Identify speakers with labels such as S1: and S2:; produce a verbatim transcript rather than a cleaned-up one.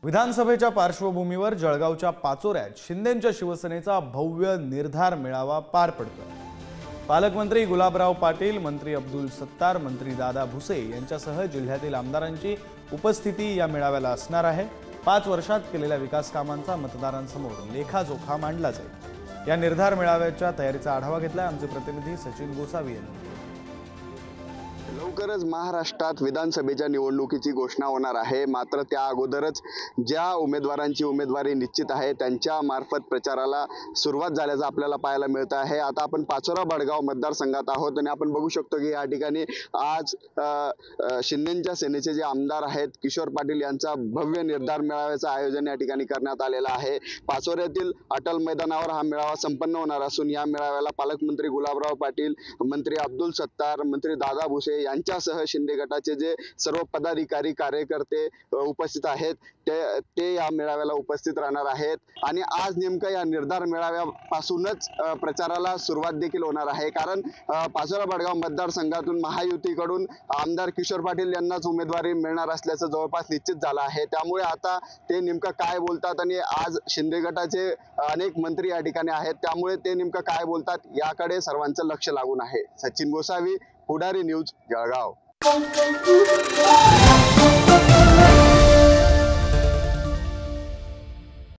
S1: विधानसभेच्या पार्श्वभूमीवर जळगावच्या पाचोऱ्यात शिंदेंच्या शिवसेनेचा भव्य निर्धार मेळावा पार पडतोय। पालकमंत्री गुलाबराव पाटील, मंत्री अब्दुल सत्तार, मंत्री दादा भुसे यांच्यासह जिल्ह्यातील आमदारांची उपस्थिती या मेळाव्याला असणार आहे। पाच वर्षात केलेल्या विकास कामांचा मतदारांसमोर लेखाजोखा मांडला जाईल। या निर्धार मेळाव्याच्या तयारीचा आढावा घेतला आमचे प्रतिनिधी सचिन गोसावी यांनी।
S2: लवकरच महाराष्ट्रात विधानसभेच्या निवडणुकीची घोषणा होणार आहे, मात्र त्या अगोदरच ज्या उमेदवारांची उमेदवारी निश्चित आहे त्यांच्या मार्फत प्रचाराला सुरुवात झाल्याचं आपल्याला पाहायला मिळत आहे। आता आपण पाचोरा बडगाव मतदारसंघात आहोत आणि आपण बघू शकतो की या ठिकाणी आज शिंदेंच्या सेनेचे जे आमदार आहेत किशोर पाटील यांचा भव्य निर्धार मेळाव्याचं आयोजन या ठिकाणी करण्यात आलेलं आहे। पाचोऱ्यातील अटल मैदानावर हा मेळावा संपन्न होणार असून या मेळाव्याला पालकमंत्री गुलाबराव पाटील, मंत्री अब्दुल सत्तार, मंत्री दादा भुसे यांच्यासह शिंदे गटाचे जे सर्व पदाधिकारी कार्यकर्ते उपस्थित आहेत ते ते या मेळाव्याला उपस्थित राहणार आहेत। आणि आज नेमका या निर्धार मेळाव्यापासूनच प्रचाराला सुरुवात देखील होणार आहे, कारण पाचोरा बडगाव मतदारसंघातून महायुतीकडून आमदार किशोर पाटील यांनाच उमेदवारी मिळणार असल्याचं जवळपास निश्चित झालं आहे। त्यामुळे आता ते नेमकं काय बोलतात आणि आज शिंदे गटाचे अनेक मंत्री या ठिकाणी आहेत, त्यामुळे ते नेमकं काय बोलतात याकडे सर्वांचं लक्ष लागून आहे। सचिन गोसावी, पुढारी न्यूज, जळगाव।